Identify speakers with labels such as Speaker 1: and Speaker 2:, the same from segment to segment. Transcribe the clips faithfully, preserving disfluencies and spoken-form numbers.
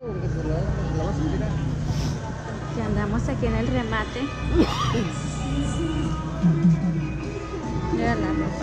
Speaker 1: Ya andamos aquí en el remate. Mira la ropa.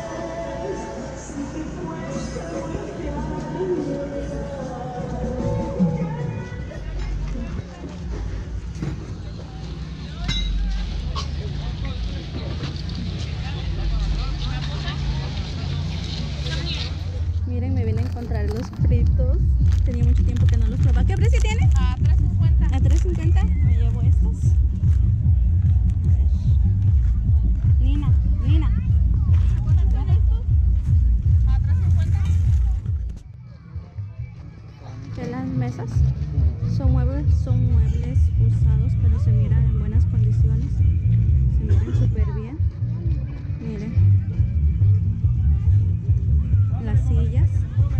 Speaker 1: Miren, me vine a encontrar los fritos. Tenía mucho tiempo que no los probaba. ¿Qué precio tiene?
Speaker 2: A tres cincuenta.
Speaker 1: A tres cincuenta. Me llevo estos. A ver. Nina, Nina.
Speaker 2: ¿Cuántos son estos? A tres cincuenta.
Speaker 1: ¿Qué las mesas? Son muebles, son muebles usados, pero se miran en buenas condiciones. Se miran súper bien. Miren. Las sillas.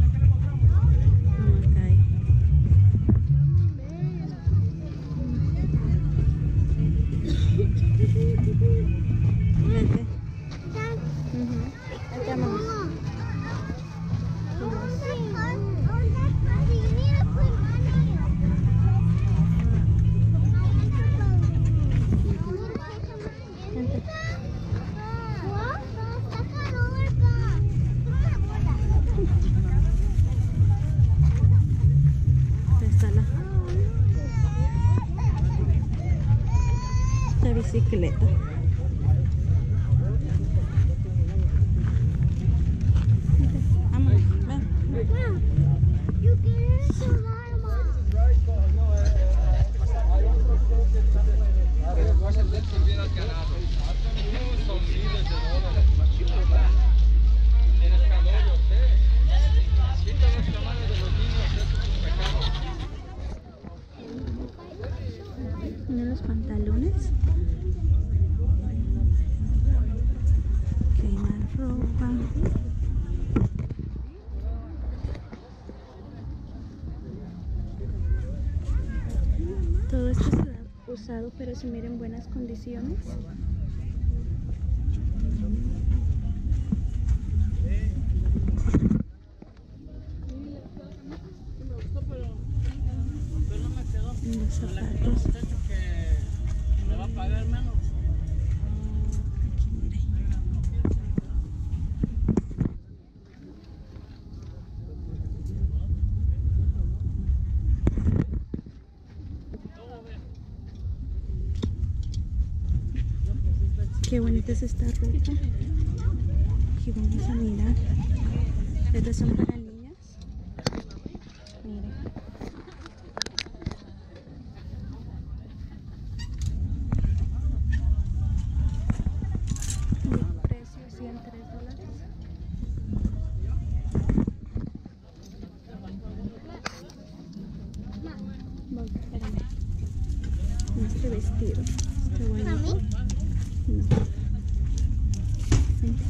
Speaker 1: No cae. Vete. Uh-huh. Aquí vámonos. Vente. Está la, la bicicleta. Vámonos, ven. Miren los pantalones. Que hay más ropa. Todo esto está usado, pero se mira en buenas condiciones. Los zapatos.
Speaker 2: Me va a pagar menos.
Speaker 1: Aquí miren. Qué bonita es esta ropa. Aquí vamos a mirar. Estas son para niñas. Miren. El precio ciento tres dólares. Bueno, espérame. Este vestido. Está bonito. No. Vente.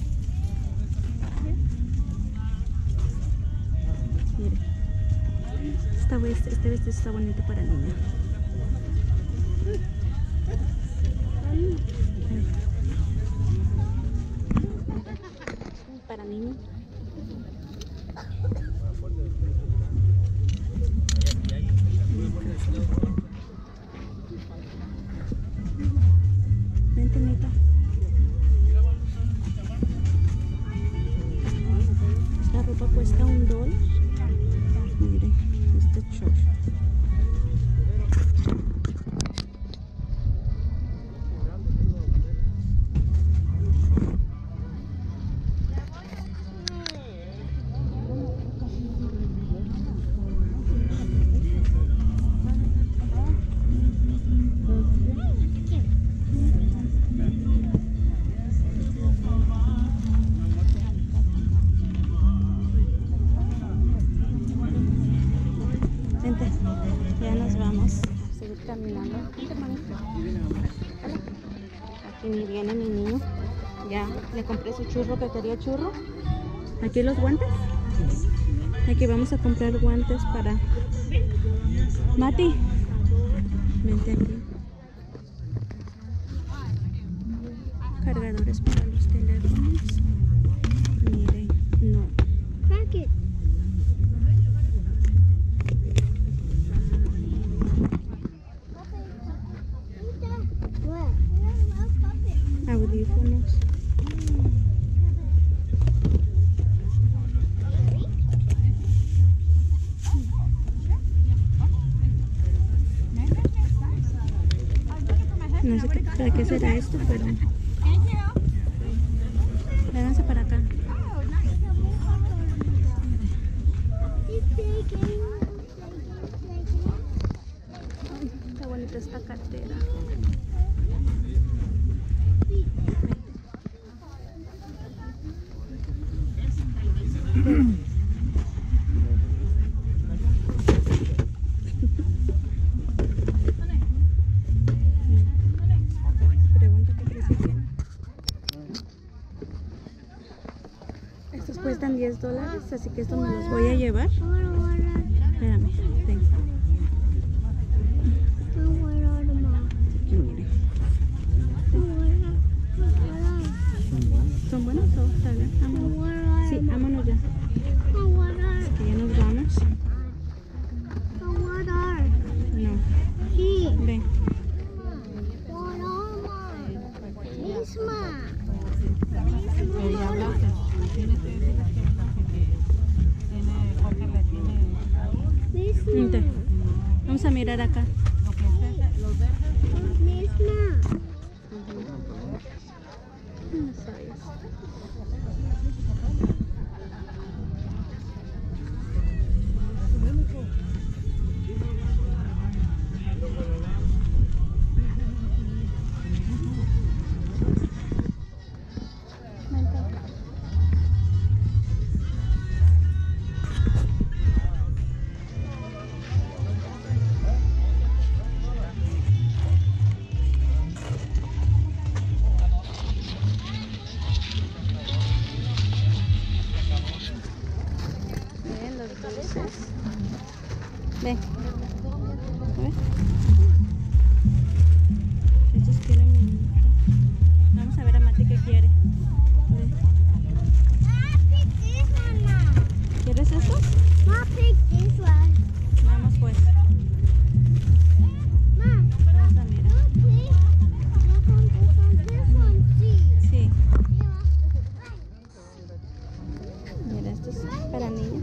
Speaker 1: Mire. Esta vest- este vestido está bonito para niña. Para niña. Vente, Nita. Esta ropa cuesta un dólar. Mire, este short. Vente, ya nos vamos a seguir caminando. Aquí ni viene mi niño. Ya le compré su churro que quería churro. Aquí los guantes. Aquí vamos a comprar guantes para Mati. Vente aquí. Cargadores para los teléfonos. Miren, no. No sé qué, para qué será esto, pero... Vénganse para acá. Ay, está bonita esta cartera. Pregunta qué precio tiene. Estos cuestan diez dólares, así que estos me los voy a llevar. Espérame, ven. ¿Son buenos o está bien? Vámonos. Sí, vámonos ya. Es que ya nos vamos. No. Ven. Vente. Vamos a mirar acá. Ven. A ver. Estos quieren mi... Vamos a ver a Mati qué quiere. A ver. ¿Quieres estos? Vamos pues. Vamos a mirar. Sí. Mira, esto es para niños.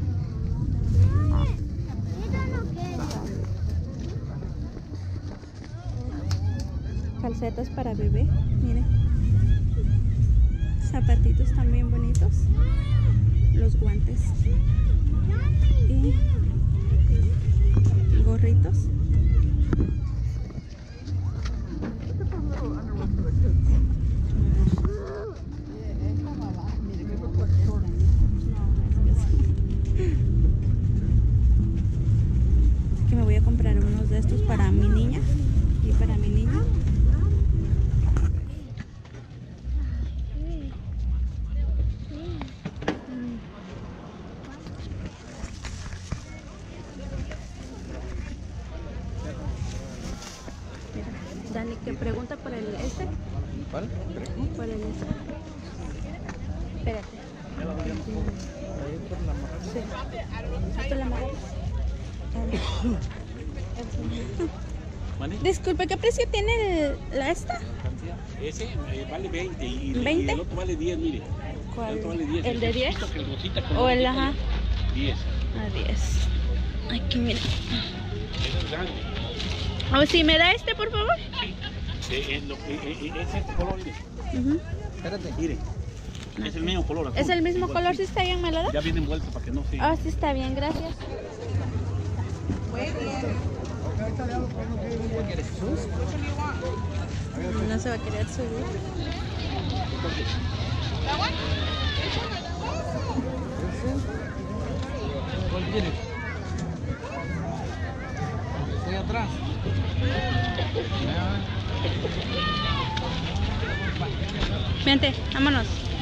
Speaker 1: Calcetas para bebé, miren. Zapatitos también bonitos. Los guantes. Y gorritos. Así que me voy a comprar unos de estos para mi niña y para mi niño. Dani, que pregunta por el este.
Speaker 3: ¿Cuál?
Speaker 1: Por el este. Espérate. Sí. ¿Esto la madre? Disculpe, ¿qué precio tiene el, la esta?
Speaker 4: Ese eh, vale veinte y,
Speaker 1: ¿veinte?
Speaker 4: y el otro vale diez, mire.
Speaker 1: ¿Cuál?
Speaker 4: El otro vale diez.
Speaker 1: ¿El de diez?
Speaker 4: El rosita con
Speaker 1: ¿O el
Speaker 4: rosita,
Speaker 1: ajá?
Speaker 4: diez.
Speaker 1: A diez. Aquí, mira.
Speaker 4: Ese es grande.
Speaker 1: O si me da este, por favor.
Speaker 4: Sí. Eh, eh, lo que, eh, eh, es este color, mire.
Speaker 1: Uh-huh.
Speaker 4: Espérate, mire. Es el mismo color. Azul.
Speaker 1: ¿Es el mismo
Speaker 4: Igual,
Speaker 1: color
Speaker 4: sí.
Speaker 1: si está bien, me lo da?
Speaker 4: Ya viene envuelto para que no se...
Speaker 1: Ah, sí está bien, gracias. No se va a querer subir.
Speaker 3: ¿Cuál quiere? Estoy atrás.
Speaker 1: Vente, vámonos.